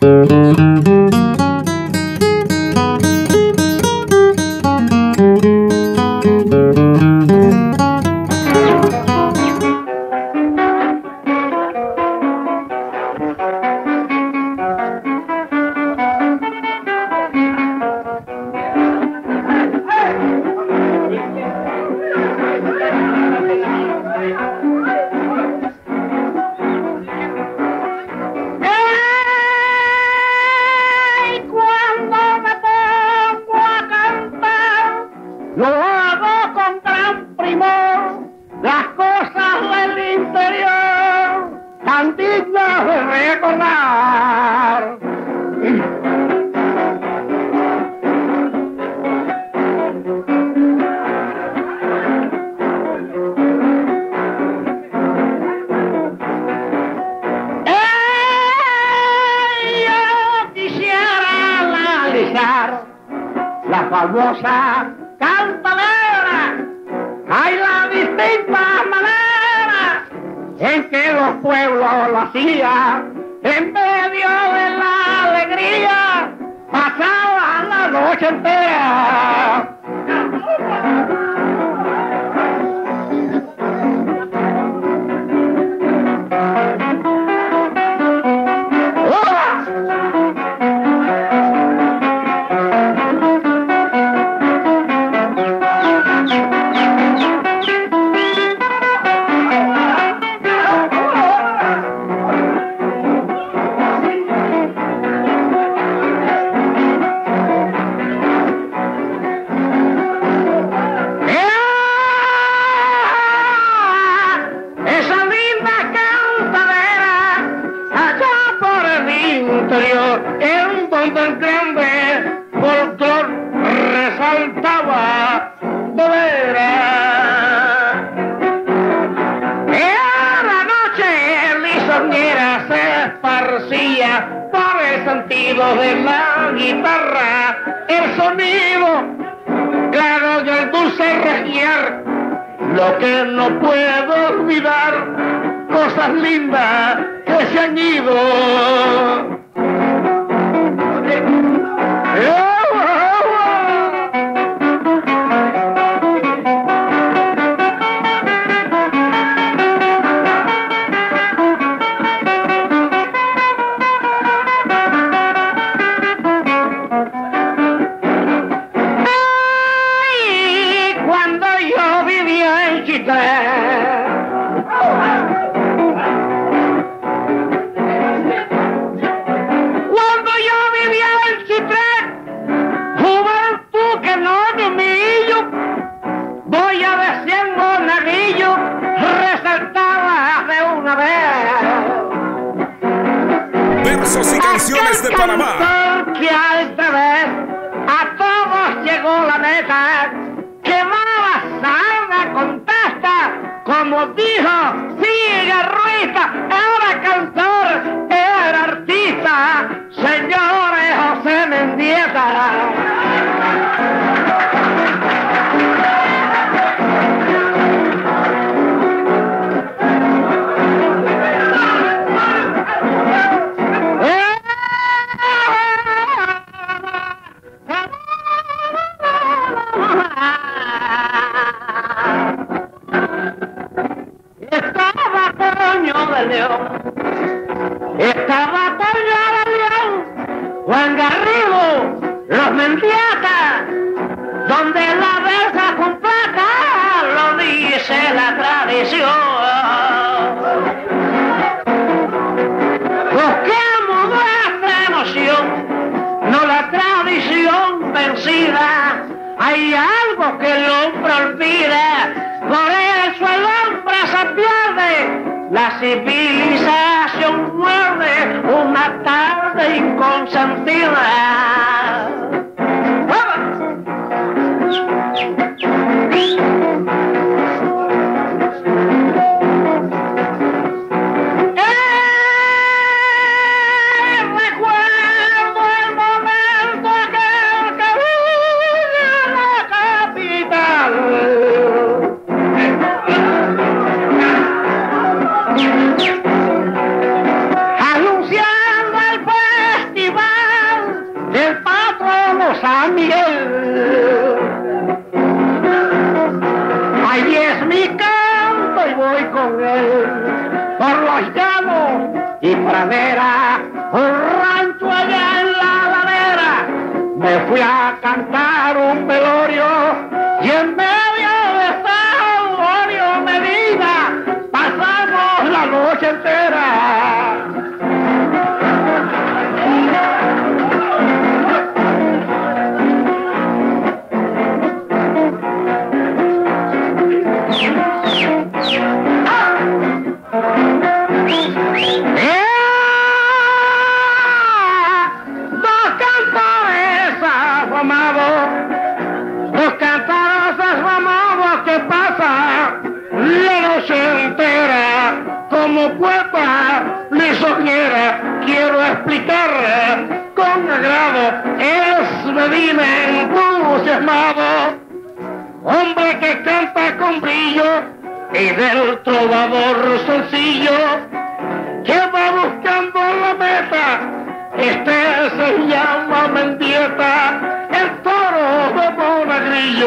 La famosa cantalera, hay las distintas maneras en que los pueblos lo hacían, en medio de la alegría, pasaban la noche entera. En donde el grande folclor resaltaba de veras. En la noche lisonjera se esparcía por el sentido de la guitarra, el sonido claro y el dulce regiar, lo que no puedo olvidar, cosas lindas que se han ido. Cuando yo vivía en Chitré, juventud que no domillo, voy a decir monaguillo, resaltaba de una vez. Versos y canciones de Panamá. Que esta vez a todos llegó la meta, que mala sarda contesta, como dijo sigue Ruita, era cantor, era artista, señores José Mendieta. Estaba Toño de León, estaba Toño de León, Juan Garrido, los Mendieta, donde la versa con plata lo dice la tradición. Busquemos nuestra emoción, no la tradición vencida. Hay algo que el hombre olvida, por eso el hombre se pierde. La civilización muerde una tarde inconsentida. Anunciando el San Miguel. Allí es mi canto y voy con él por los llanos y pradera, un rancho allá en la ladera. Me fui a cantar un velorio y en medio de ese velorio Medina pasamos la noche entera. Dos cantores afamados que pasan la noche entera como poeta lisonjera. Quiero explicar con agrado, es Medina entusiasmado, hombre que canta con brillo y del trovador sencillo que va buscando la meta. Este se llama Mendieta, el toro de Monagrillo.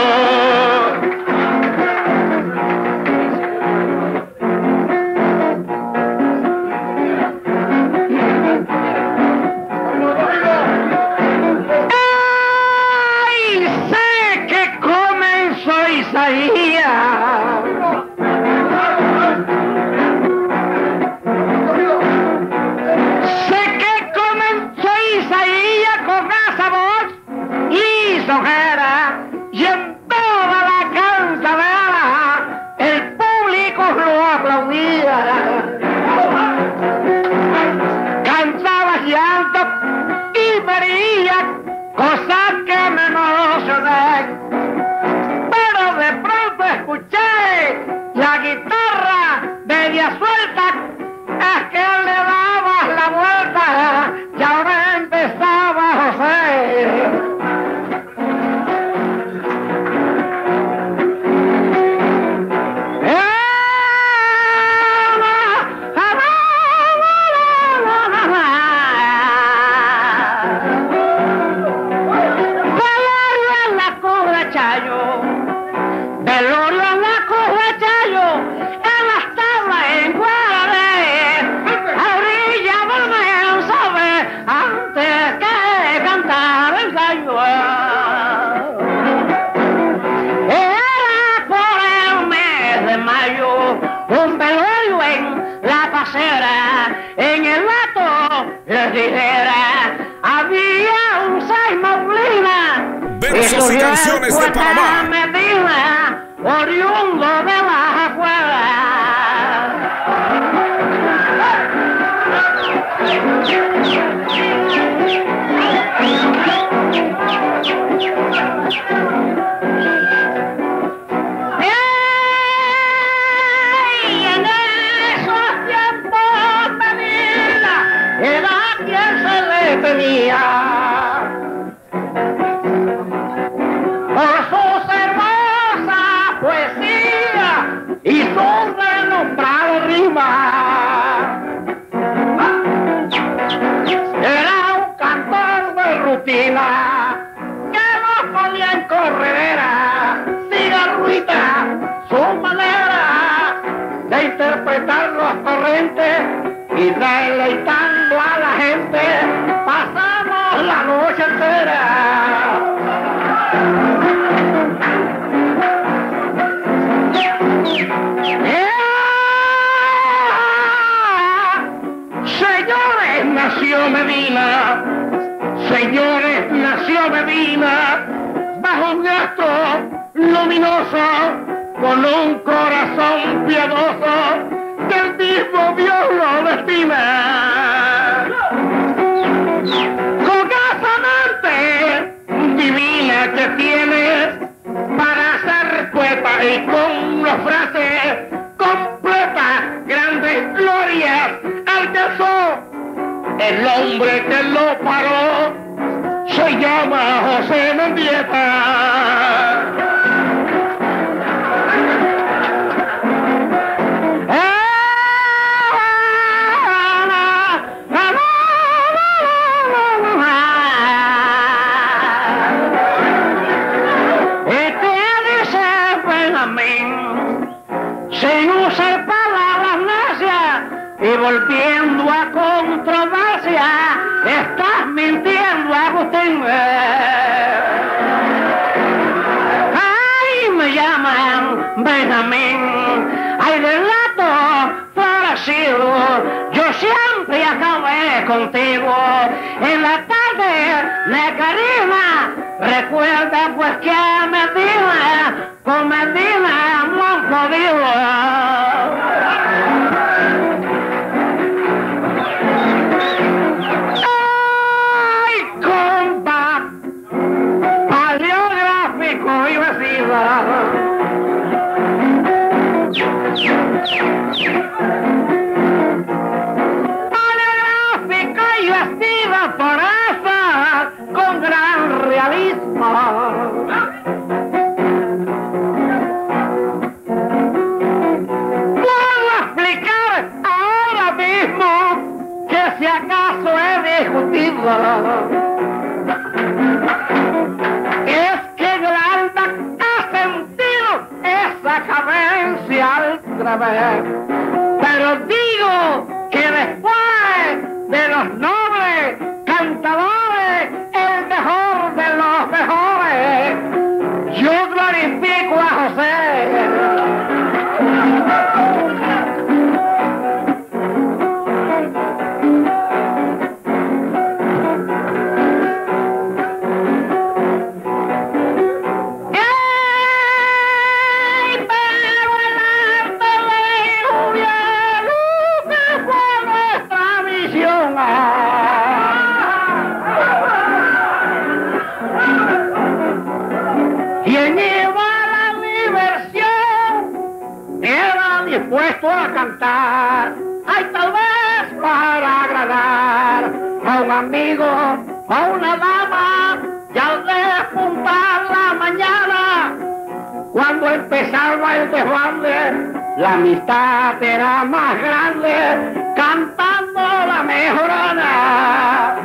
¡Ay! Sé que comenzó Isaías. Y en toda la cansadera el público lo aplaudía. Cantaba llanto y vería cosas que me emocioné, pero de pronto escuché la guitarra media suelta. Es que le dabas la vuelta y ahora empezaba José. En el lato les dijera, había un seis Maulina, versos y canciones de Panamá. Medina, oriundo de las afueras. Por sus hermosas poesías y su renombrado rima, era un cantor de rutina que no ponía en corredera, cigarruita, su manera de interpretar los torrentes y deleitando a la gente. Pasamos la noche entera. Señores, nació Medina. Señores, nació Medina. Bajo un astro luminoso, con un corazón piadoso, que el mismo Dios lo destina. Con esa mente divina que tiene para ser poeta y con una frase completa, grandes glorias alcanzó. El hombre que lo paró se llama José Mendieta. amén. Hay relato florecido, yo siempre acabé contigo. En la tarde, Necarina, recuerda pues que a Medina, con Medina hemos podido. ¡Ay, compa! Paleográfico y vecina. Paleográfico y vestida por esa con gran realismo. Puedo explicar ahora mismo que si acaso he discutido es que Granda ha sentido esa carencia al través. Pero digo que después de los nobles cantadores, el mejor de los mejores, yo glorifico a José. Dispuesto a cantar, ay, tal vez para agradar a un amigo, a una dama, y al despuntar la mañana, cuando empezaba el desbande, la amistad era más grande, cantando la mejorana.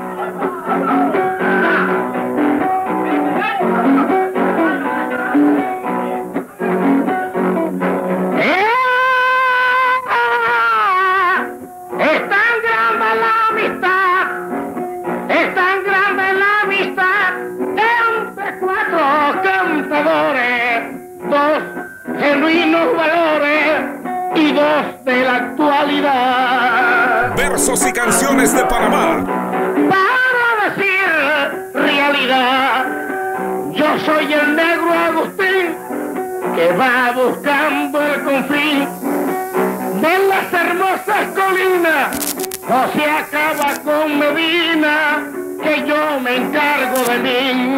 Dos genuinos valores y dos de la actualidad. Versos y canciones de Panamá. Para decir realidad, yo soy el negro Agustín que va buscando el confín de las hermosas colinas. O se acaba con Medina, que yo me encargo de mí.